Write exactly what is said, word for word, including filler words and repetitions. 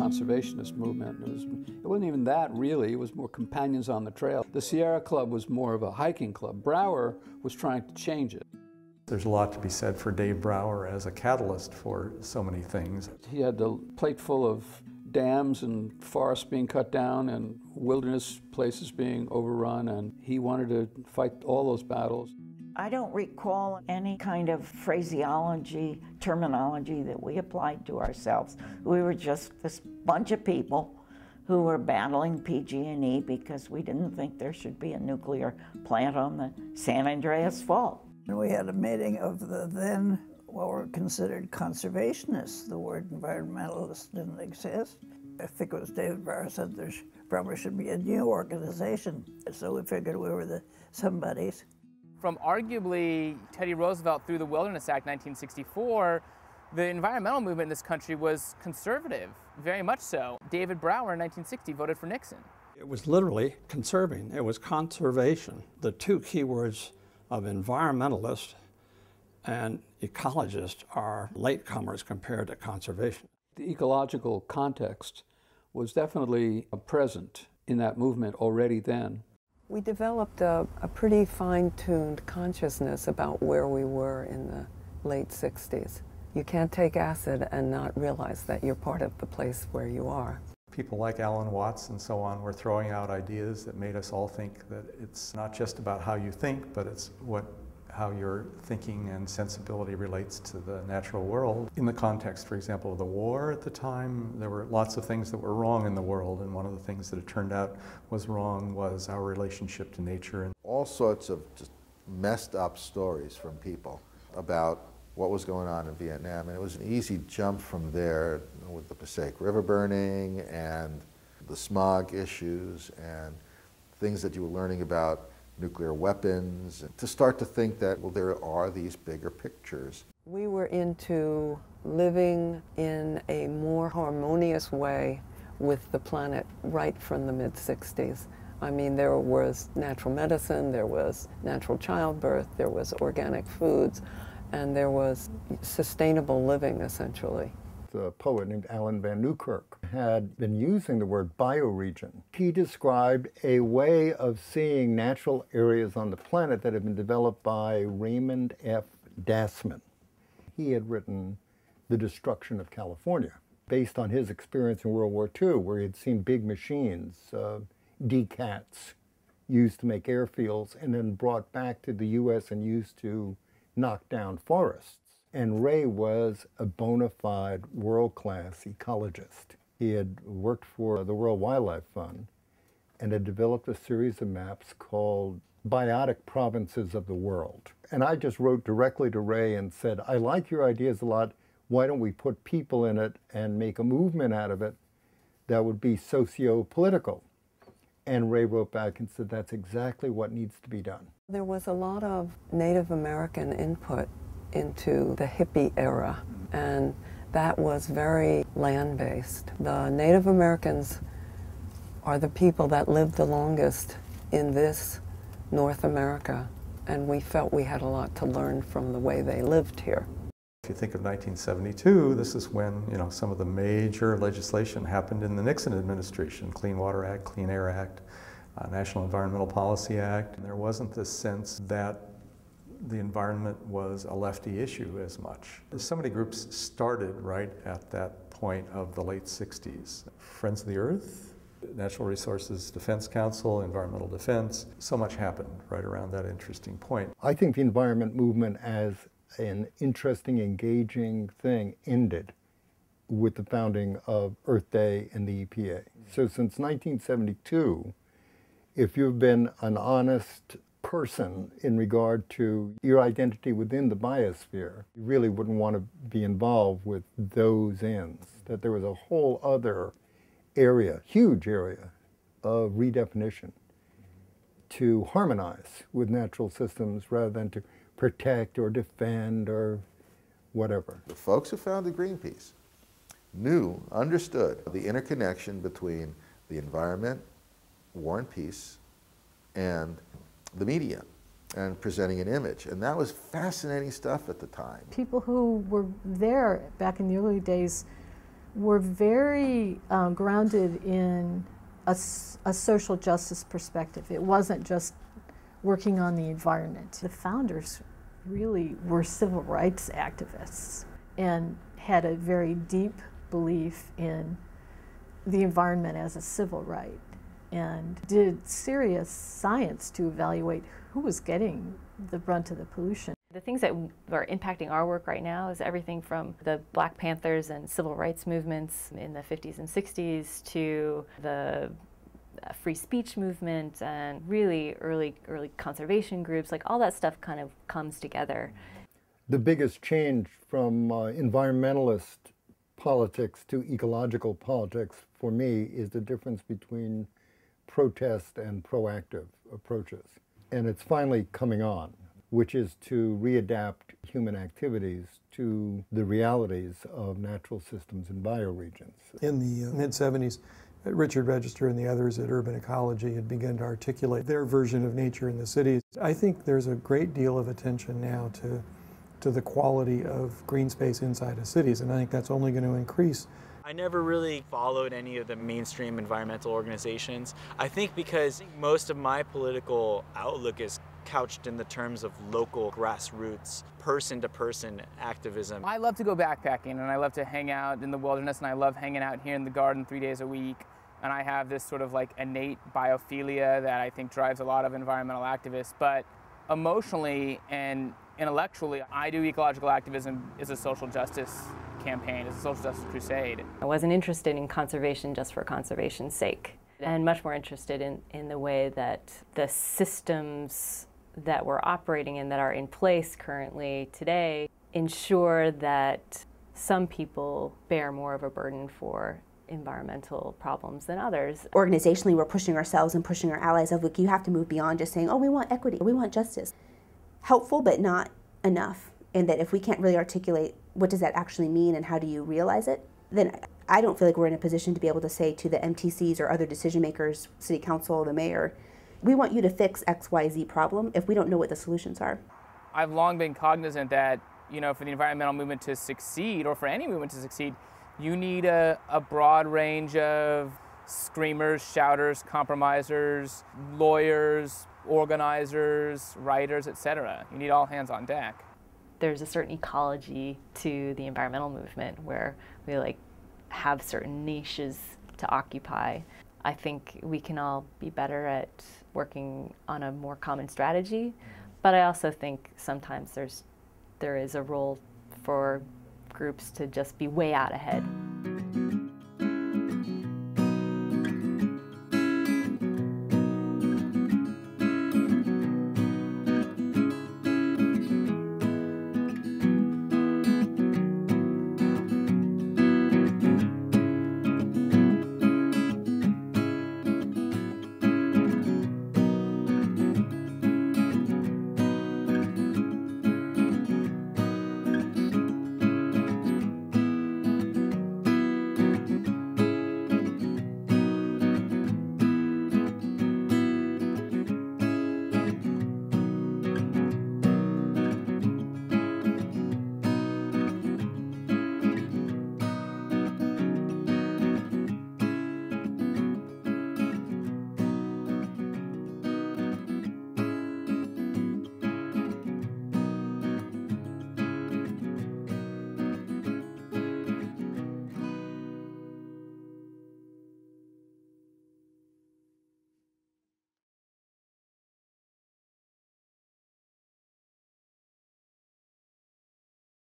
conservationist movement. It, was, it wasn't even that, really. It was more companions on the trail. The Sierra Club was more of a hiking club. Brower was trying to change it. There's a lot to be said for Dave Brower as a catalyst for so many things. He had a plate full of dams and forests being cut down and wilderness places being overrun, and he wanted to fight all those battles. I don't recall any kind of phraseology, terminology that we applied to ourselves. We were just this bunch of people who were battling P G and E because we didn't think there should be a nuclear plant on the San Andreas Fault. And we had a meeting of the then what were considered conservationists. The word environmentalist didn't exist. I think it was David Brower said there probably should be a new organization. So we figured we were the somebodies. From arguably Teddy Roosevelt through the Wilderness Act nineteen sixty-four, the environmental movement in this country was conservative, very much so. David Brower in nineteen sixty voted for Nixon. It was literally conserving. It was conservation. The two key words of environmentalist and ecologist are latecomers compared to conservation. The ecological context was definitely present in that movement already then. We developed a, a pretty fine-tuned consciousness about where we were in the late sixties. You can't take acid and not realize that you're part of the place where you are. People like Alan Watts and so on were throwing out ideas that made us all think that it's not just about how you think, but it's what how your thinking and sensibility relates to the natural world. In the context, for example, of the war at the time, there were lots of things that were wrong in the world, and one of the things that it turned out was wrong was our relationship to nature. And all sorts of just messed up stories from people about what was going on in Vietnam, and it was an easy jump from there with the Passaic River burning and the smog issues and things that you were learning about nuclear weapons, to start to think that, well, there are these bigger pictures. We were into living in a more harmonious way with the planet right from the mid sixties. I mean, there was natural medicine, there was natural childbirth, there was organic foods, and there was sustainable living, essentially. A poet named Alan Van Newkirk had been using the word bioregion. He described a way of seeing natural areas on the planet that had been developed by Raymond F. Dassman. He had written The Destruction of California, based on his experience in World War Two, where he had seen big machines, uh, D CATs, used to make airfields, and then brought back to the U S and used to knock down forests. And Ray was a bona fide world-class ecologist. He had worked for the World Wildlife Fund and had developed a series of maps called Biotic Provinces of the World. And I just wrote directly to Ray and said, I like your ideas a lot. Why don't we put people in it and make a movement out of it that would be socio-political? And Ray wrote back and said, that's exactly what needs to be done. There was a lot of Native American input into the hippie era, and that was very land-based. The Native Americans are the people that lived the longest in this North America, and we felt we had a lot to learn from the way they lived here. If you think of nineteen seventy-two, this is when, you know, some of the major legislation happened in the Nixon administration: Clean Water Act, Clean Air Act, uh, National Environmental Policy Act. And there wasn't this sense that the environment was a lefty issue as much. So many groups started right at that point of the late sixties. Friends of the Earth, Natural Resources Defense Council, Environmental Defense. So much happened right around that interesting point. I think the environment movement as an interesting, engaging thing ended with the founding of Earth Day and the E P A. So since nineteen seventy-two, if you've been an honest person in regard to your identity within the biosphere, you really wouldn't want to be involved with those ends. That there was a whole other area, huge area, of redefinition to harmonize with natural systems rather than to protect or defend or whatever. The folks who founded Greenpeace knew, understood the interconnection between the environment, war and peace, and the media, and presenting an image. And that was fascinating stuff at the time. People who were there back in the early days were very um, grounded in a, a social justice perspective. It wasn't just working on the environment. The founders really were civil rights activists and had a very deep belief in the environment as a civil right, and did serious science to evaluate who was getting the brunt of the pollution. The things that are impacting our work right now is everything from the Black Panthers and civil rights movements in the fifties and sixties to the free speech movement and really early, early conservation groups. Like all that stuff kind of comes together. The biggest change from uh, environmentalist politics to ecological politics for me is the difference between protest and proactive approaches. And it's finally coming on, which is to readapt human activities to the realities of natural systems and bioregions. In the uh, mid seventies, Richard Register and the others at Urban Ecology had begun to articulate their version of nature in the cities. I think there's a great deal of attention now to, to the quality of green space inside of cities, and I think that's only going to increase. I never really followed any of the mainstream environmental organizations. I think because most of my political outlook is couched in the terms of local grassroots, person-to-person activism. I love to go backpacking and I love to hang out in the wilderness and I love hanging out here in the garden three days a week. And I have this sort of like innate biophilia that I think drives a lot of environmental activists. But emotionally and intellectually, I do ecological activism as a social justice campaign, as a social justice crusade. I wasn't interested in conservation just for conservation's sake, and much more interested in, in the way that the systems that we're operating in, that are in place currently today, ensure that some people bear more of a burden for environmental problems than others. Organizationally, we're pushing ourselves and pushing our allies of, like, you have to move beyond just saying, oh, we want equity, we want justice. Helpful, but not enough. And that if we can't really articulate what does that actually mean and how do you realize it, then I don't feel like we're in a position to be able to say to the M T Cs or other decision makers, city council, the mayor, we want you to fix X Y Z problem if we don't know what the solutions are. I've long been cognizant that, you know, for the environmental movement to succeed, or for any movement to succeed, you need a, a broad range of screamers, shouters, compromisers, lawyers, organizers, writers, et cetera. You need all hands on deck. There's a certain ecology to the environmental movement where we like have certain niches to occupy. I think we can all be better at working on a more common strategy, but I also think sometimes there's there is a role for groups to just be way out ahead.